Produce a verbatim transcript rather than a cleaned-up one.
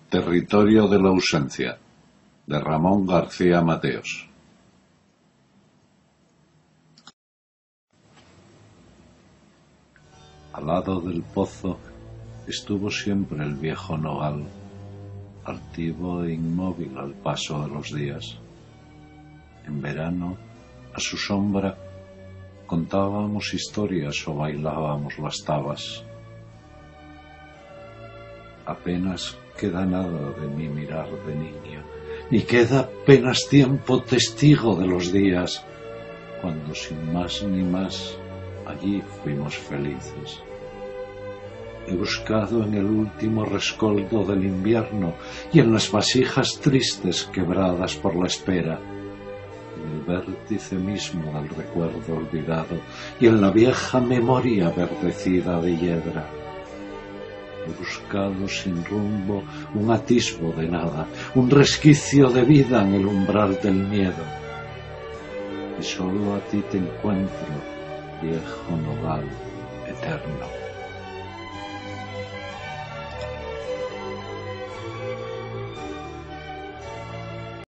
Territorio de la ausencia, de Ramón García Mateos. Al lado del pozo estuvo siempre el viejo nogal, altivo e inmóvil al paso de los días. En verano, a su sombra, contábamos historias o bailábamos las tabas. Apenas queda nada de mi mirar de niño, ni queda apenas tiempo testigo de los días, cuando sin más ni más allí fuimos felices. He buscado en el último rescoldo del invierno y en las vasijas tristes quebradas por la espera, en el vértice mismo del recuerdo olvidado y en la vieja memoria verdecida de hiedra. He buscado sin rumbo un atisbo de nada, un resquicio de vida en el umbral del miedo. Y solo a ti te encuentro, viejo nogal eterno.